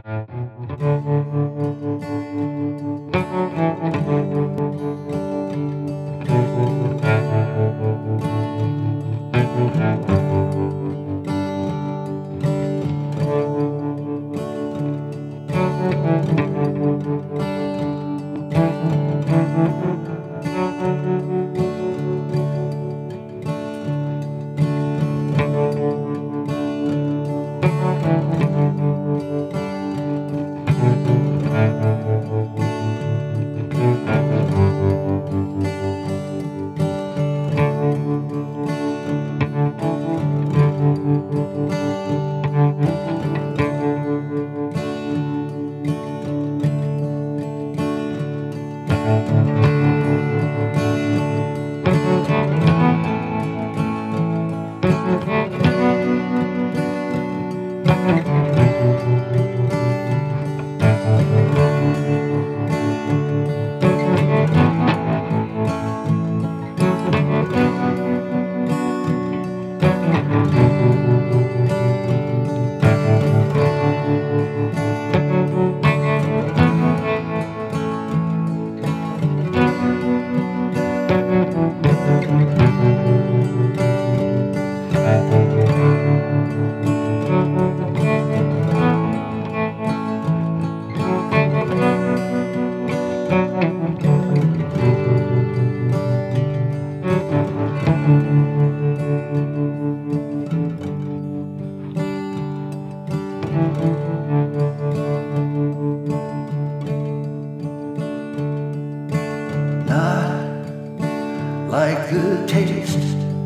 Like the taste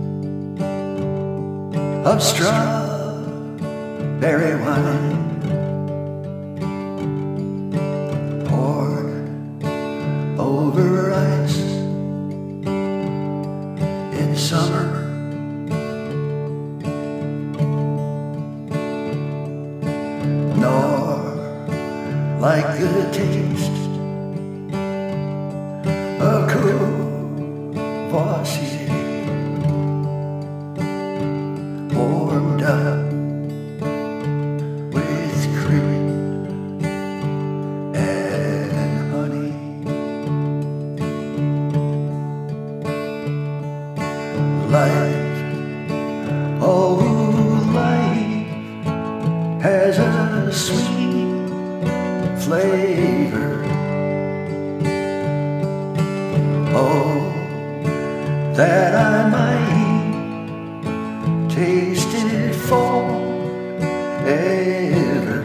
of strawberry wine poured over ice in summer, nor like the taste of Courvoisier warmed up with cream and honey. Life, oh life has a sweet flavor. Oh, that I might taste it forever.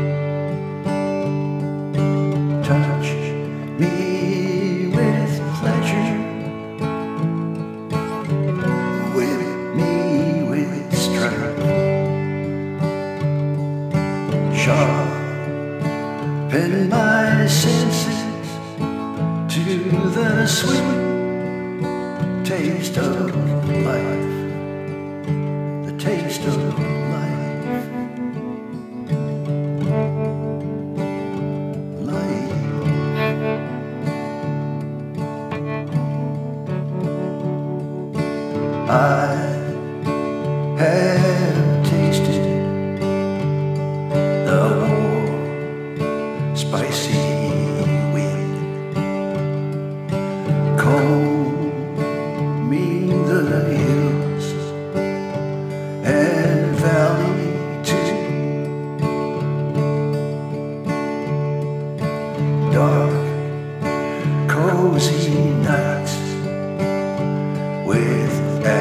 Touch me with pleasure, whip me with strife, sharpen my senses to the sweet taste of life, the taste of life, life. I have tasted the warm, spicy wind, combing the hills and valley too. Dark, cozy nights with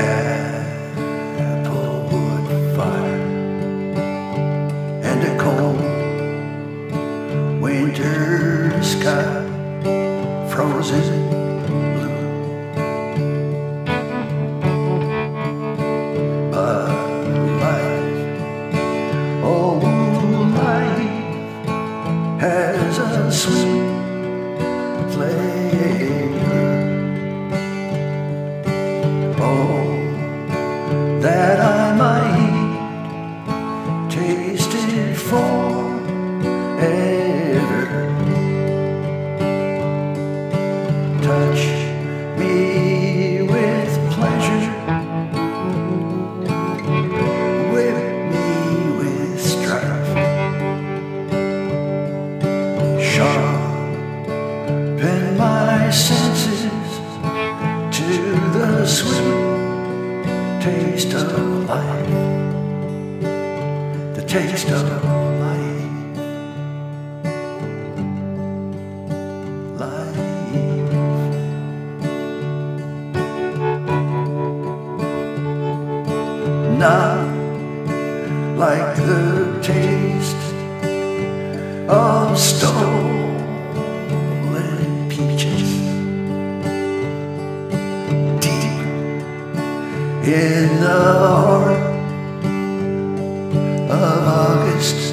applewood fire and a cold winter sky, frozen blue. But life, oh life has a sweet flavor. Oh, that I might taste it forever. life, the taste of life. Not like the taste of stolen peaches deep in the heart of August.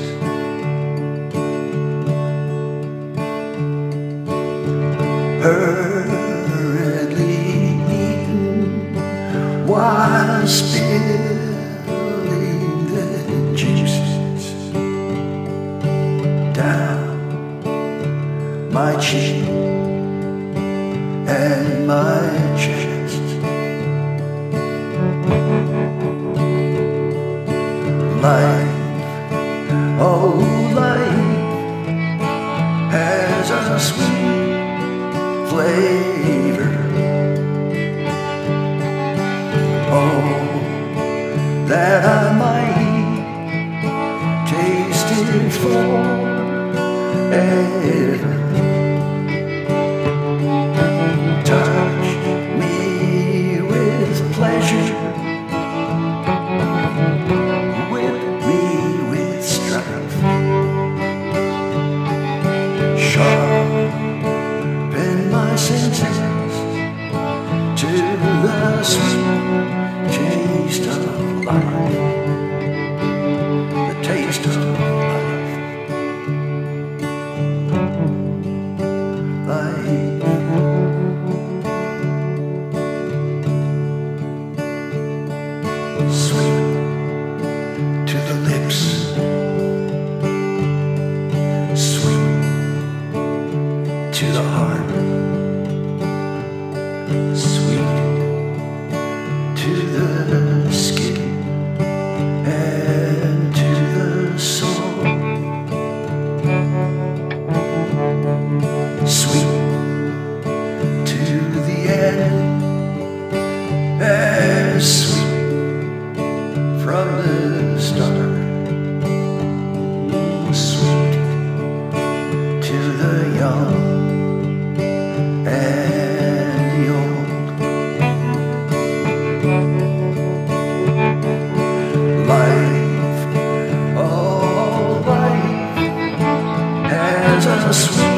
Hurriedly eaten while spilling the juices down my cheek and my chest. Life, oh life, has a sweet flavor. Oh, that I might taste it forever. Touch me with pleasure, whip me with strife, sharpen my senses to the sweet taste of life, the taste of life, life. Sweet to the lips, sweet to the heart, sweet to the skin and to the soul, sweet to the end, as sweet from the start, sweet to the young and the old. Life, oh life, has a sweet